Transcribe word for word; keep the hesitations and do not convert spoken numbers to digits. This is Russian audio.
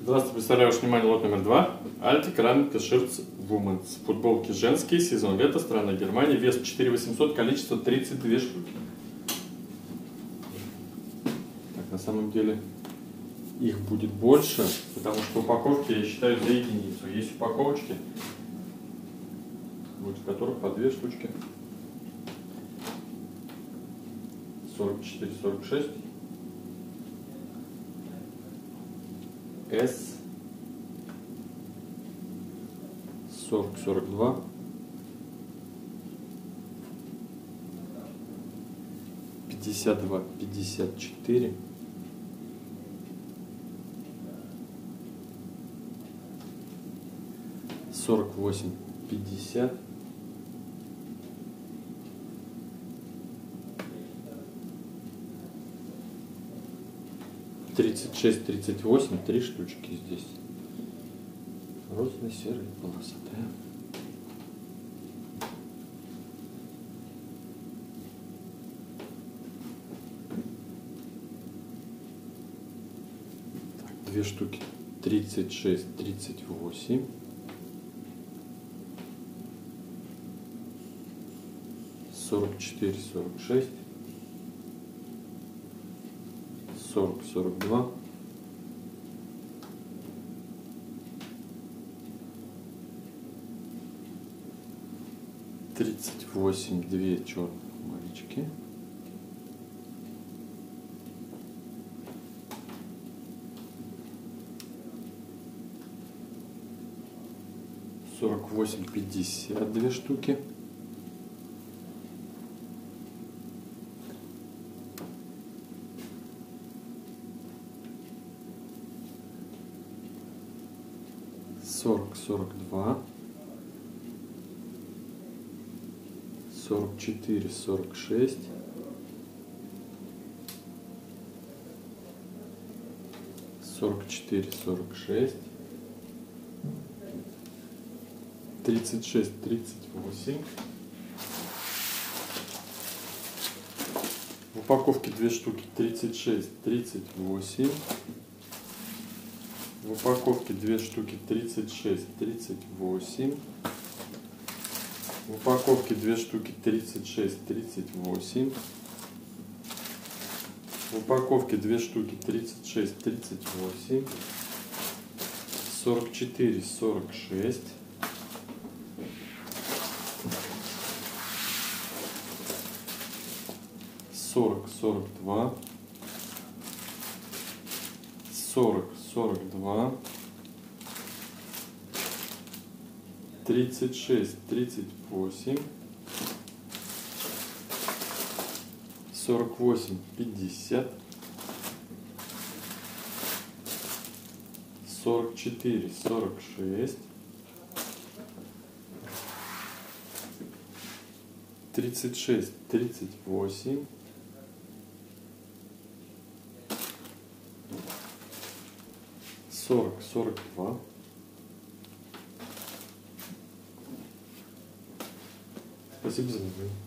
Здравствуйте, представляю ваше внимание лот номер два. Альти Керамика Ширц Вуменс. Футболки женские, сезон лета, страна Германия, вес четыре тысячи восемьсот, количество тридцать две штуки. Так, на самом деле их будет больше, потому что упаковки я считаю за единицу. Есть упаковочки, вот в которых по две штучки. сорок четыре сорок шесть. S сорок сорок два, пятьдесят два пятьдесят четыре, сорок восемь пятьдесят, тридцать шесть тридцать восемь, три штучки здесь. Розовая, серая, полосатая. Так, две штуки. тридцать шесть тридцать восемь. сорок четыре сорок шесть. сорок сорок два. тридцать восемь, две черных маечки. сорок восемь пятьдесят, две штуки. сорок сорок два. сорок четыре сорок шесть. сорок четыре сорок шесть. тридцать шесть тридцать восемь. В упаковке две штуки. тридцать шесть тридцать восемь. В упаковке две штуки. тридцать шесть тридцать восемь. В упаковке две штуки. тридцать шесть тридцать восемь. В упаковке две штуки. тридцать шесть тридцать восемь. сорок четыре сорок шесть. сорок сорок два. сорок сорок два. тридцать шесть тридцать восемь. сорок восемь пятьдесят. сорок четыре сорок шесть. тридцать шесть тридцать восемь. сорок сорок два. Спасибо за внимание.